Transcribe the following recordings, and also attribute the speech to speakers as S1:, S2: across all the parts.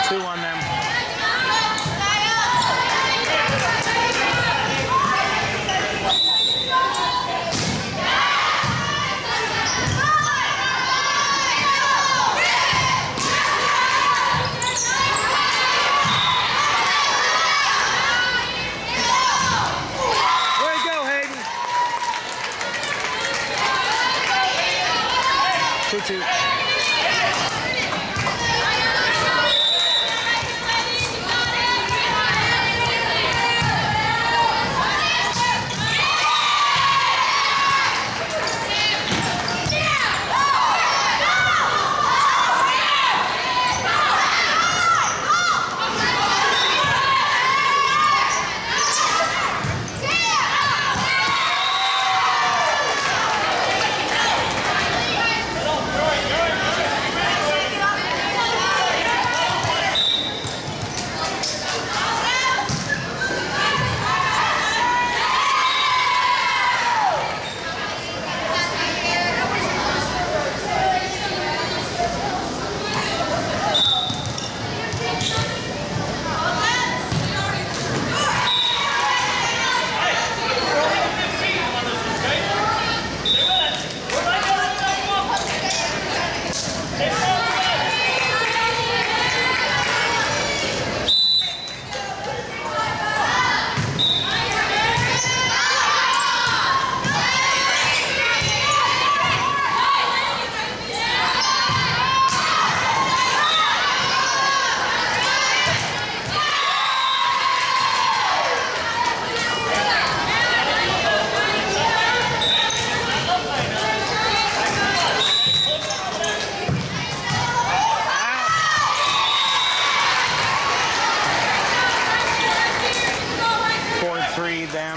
S1: 2 on them. Way to go, Hayden. 2-2. Them.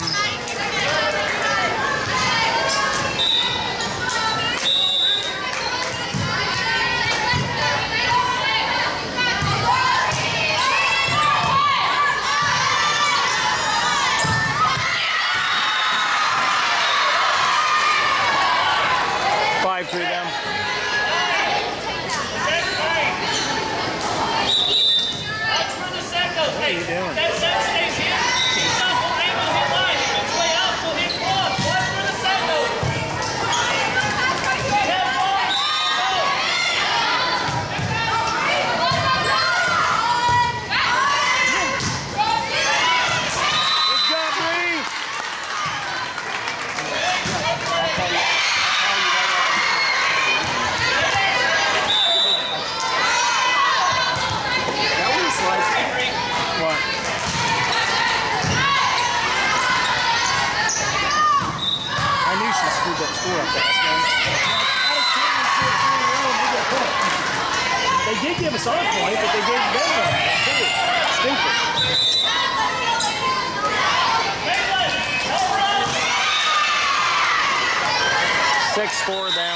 S1: 5-3 them. What are you doing? They did give us our point, but they gave them one. Stupid. 6-4 them.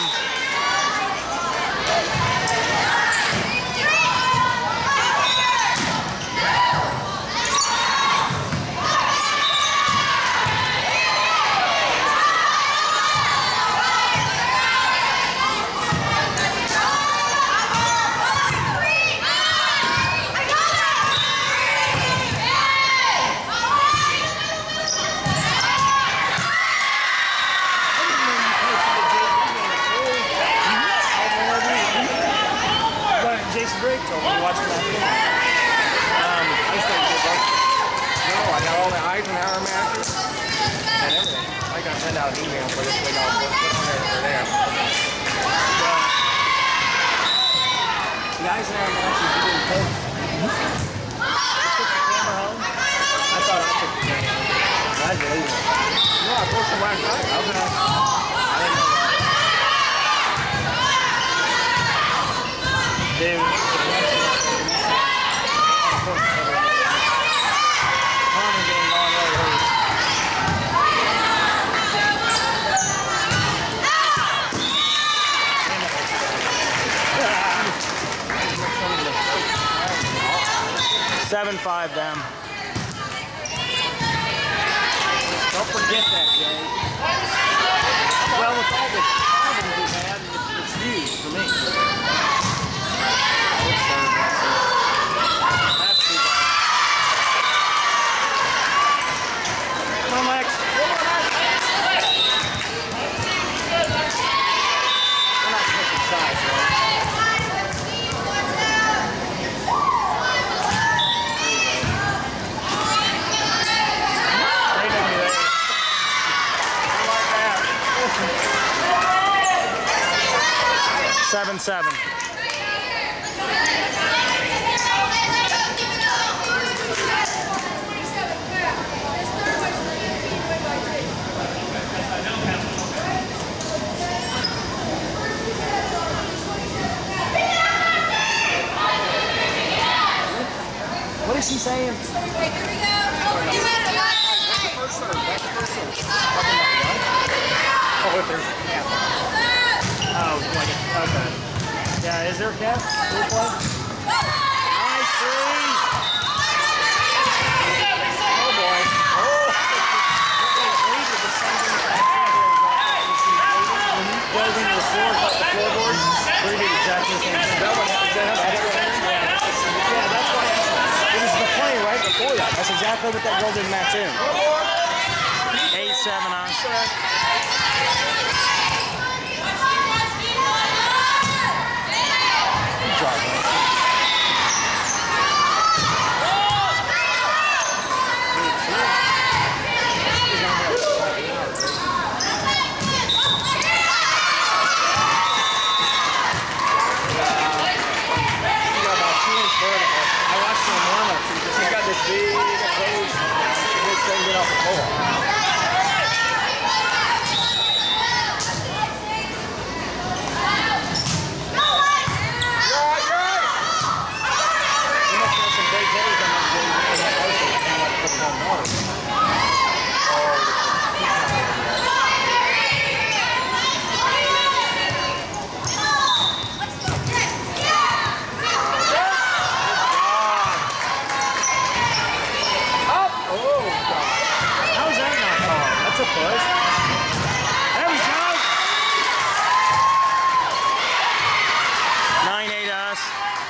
S1: Jason Drake told me to watch that game. I just think it's good. No, I got all the Eisenhower matches and everything. I gotta send out an email for this thing. I'll put on there for there. The Eisenhower matches you didn't post. You took the camera home? I thought I took the camera home. I believe it. No, I posted last night. I didn't know that. Dude, 7-5 them. Don't forget that, Jay. Well, with all the problems we've had, it's huge for me.
S2: 7.
S1: What is she saying?
S3: Here we go. You better watch it.
S1: First serve. That's the first serve. Oh, if there's
S2: Oh, like okay. Yeah, is there a cap? Full play? Nice three.
S1: oh boy. Oh.
S2: Building the floor, cut the floorboards. Pretty good exactly the same thing. Yeah, that's why it was the play right before that. That's exactly what that girl did in that too. 8-7 on. Good job, man.
S1: I watched her in warm-up. She's got this big approach. She just doesn't get off the floor. You must have some big hitters on that game. Put them on water.
S2: How's that not called? That's a push. There we go. 9-8 us.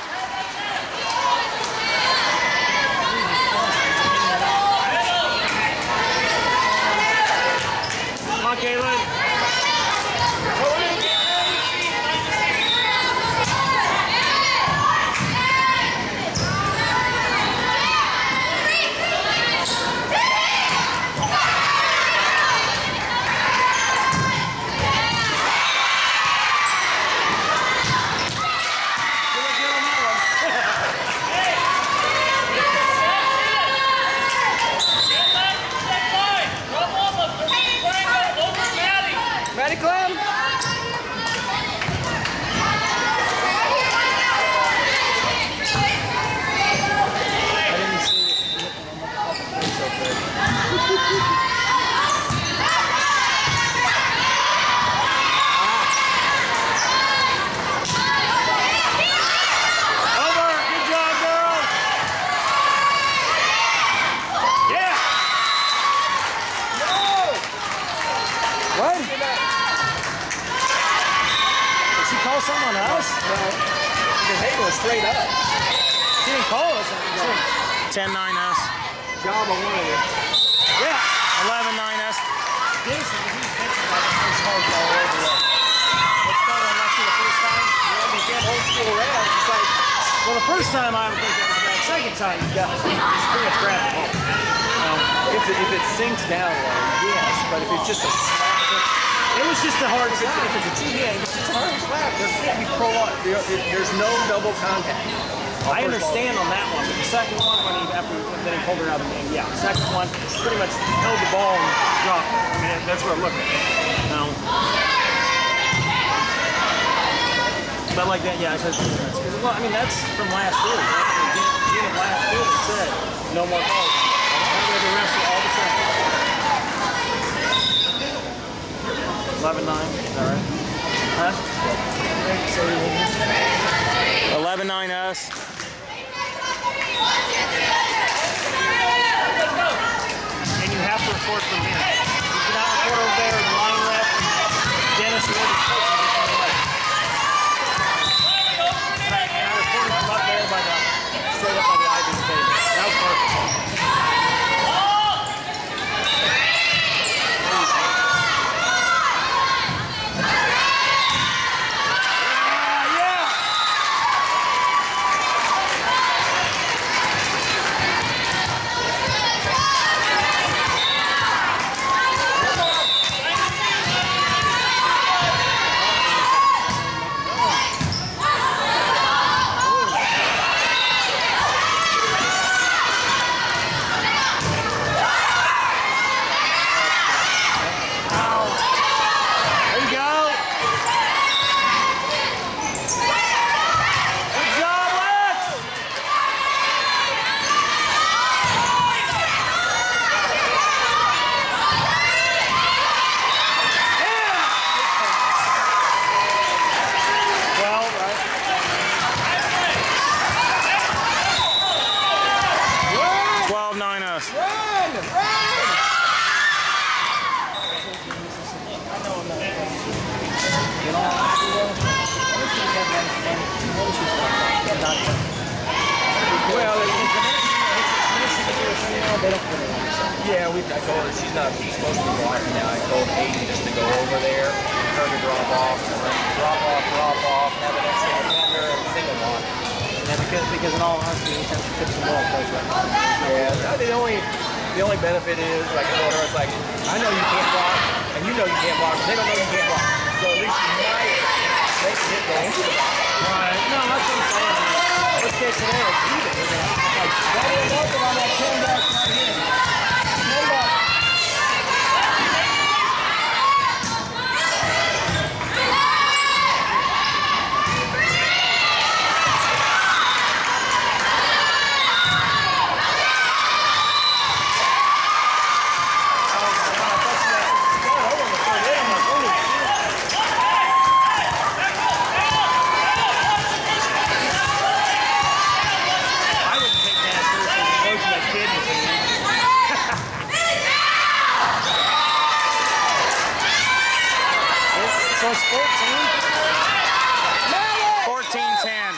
S2: Come on, Caitlin.
S1: Maddie Clem? I didn't see
S2: Over. Good job, girl. Yeah.
S1: What?
S2: Did she call someone else?
S1: No. Because Hayden was straight up.
S2: She didn't call us. 10-9 us.
S1: Job of one of you.
S2: Yeah. 11-9 us.
S1: This is he's thinking about the first home all over it. Let's start on that the first time. You know, you can't old school around. It's like,
S2: Well, the first time I would think it was bad. Second time, you got just pretty much grab the ball.
S1: if it sinks down low, yes. But if it's just a slap,
S2: It was just a hard
S1: if
S2: slap.
S1: it's a two-hand, if it's a hard slap, there can't be there's no double contact.
S2: I understand on that one, but the second one, then he pulled her out of the game. Yeah, the second one, pretty much held the ball and dropped it. I mean, that's what it looked like. But like that, yeah, I said, well, I mean, that's from last year. June of last year, it said no more calls. That's where the rest are all the same. 11-9, is that right? Huh? 11-9 us. And you have to record from here. You cannot record over there, the line left, and Dennis already coaching this on the left. Right, and I recorded from up there by the, straight up by the Ivy table. That was perfect.
S1: I told her she's not supposed to be walking now. I told Aiden just to go over there, her to drop off, and then drop off, have an extra defender, and single walk.
S2: Yeah, because in all honesty, he tends to tip the ball close right now.
S1: Yeah, the only benefit is, like I told her, it's like, I know you can't block, and you know you can't block, they don't know you can't block. So at least you might make the hit go into the box.
S2: Right. No, that's what I'm saying. Worst case scenario, it's even. Like,
S1: That ain't nothing on that 10 back right here. 10 back.
S2: I wouldn't take that seriously. Coaching that kid with me. So it's 14? 14-10.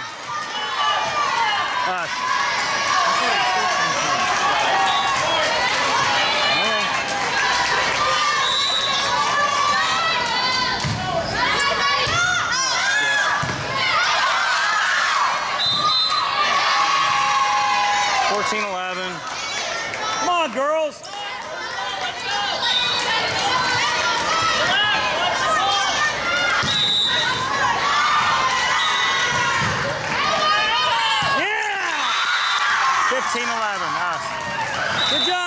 S2: Us. Okay. 14-11. Come on, girls. Yeah! 15-11. Us. Good job.